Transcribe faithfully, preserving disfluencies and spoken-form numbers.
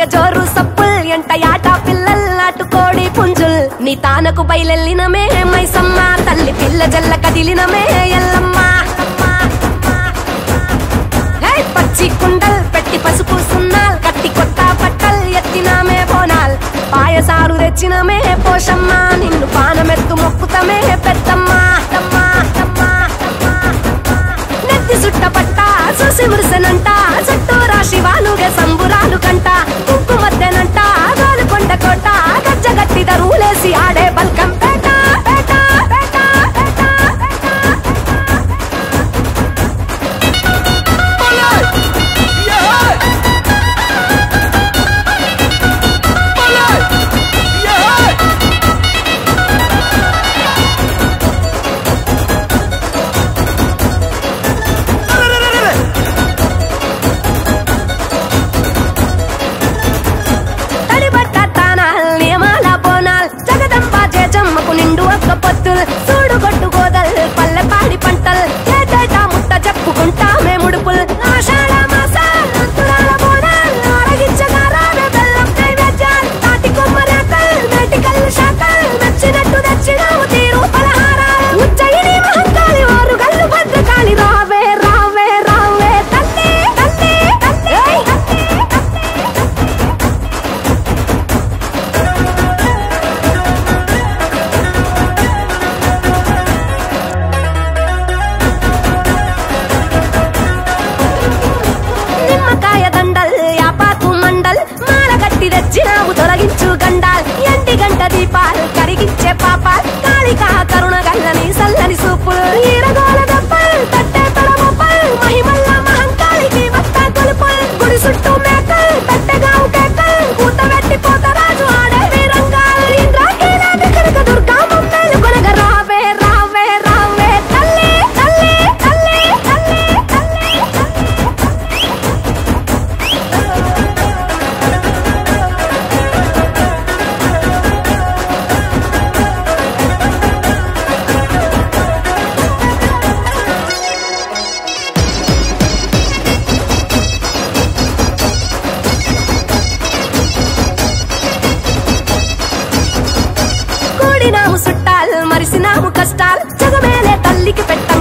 మొగ్గ జోరు సప్పుల్ ఎంట యాట పిల్లల్ నాటుకోడి పుంజుల్ నీ తానకు బయలెల్లినమే మైసమ్మ తల్లి పిల్ల జల్ల కదిలినమే ఎల్లమ్మ పచ్చి కుండల్ పెట్టి పసుపు సున్నాల్ కట్టి కొత్త పట్టల్ ఎత్తినామే బోనాల్ పాయసారు తెచ్చినమే పోషమ్మ నిన్ను పానమెత్తు మొక్కుతమే పెద్దమ్మ నెత్తి సుట్ట పట్ట చూసి మురిసెనంట చుట్టూరా శివాలుగే సంబురాలు కంట కుంకు మధ్యనంట గోలుకొండ కోట గజ్జగట్టి దరువులేసి ఆడే బల్కం పేట పేట పేట నిండు ఒక్క పొత్తుల్ చూడు గొట్టు గోదల్ పల్లె పాడి పంటల్ ఏటేటా ముట్ట చెప్పుకుంటా మే ముడుపుల్ ఆషాఢ మాసాల్ తులాల బోనాల్ ఆరగించగా రావే బెల్లం నైవేద్యాల్ తాటి కొమ్మరేకల్ మేటికల్ శాఖల్ నచ్చినట్టు తెచ్చినావు తీరు పలహారాల్ ఉజ్జయిని మహంకాళి వారు గల్లు భద్రకాళి రావే రావే రావే తల్లి తల్లి తల్లి తెచ్చినావు తొలగించు గండాల్ ఎంటి గంట దీపాల్ కరిగించే పాపాల్ కాళికా కరుణ గల్లని సల్లని సూపులు ఈరగోల దప్పల్ తట్టే తొడమొప్పల్ మహిమల్ల మహంకాళికి వత్త కొలుపుల్ గుడి చుట్టూ మేకల్ పెట్టెగావు కేకల్ కూత వెట్టి పోతరాజు ఆడే వీరంగాల్ ఇంద్రాకీలాంటి కనక దుర్గా మమ్మేలు కొనగ రావే రావే రావే తల్లి తల్లి తల్లి తల్లి తల్లి కూడినాము సుట్టాల్ మరిసినాము కష్టాల్ జగమేలే తల్లికి పెట్ట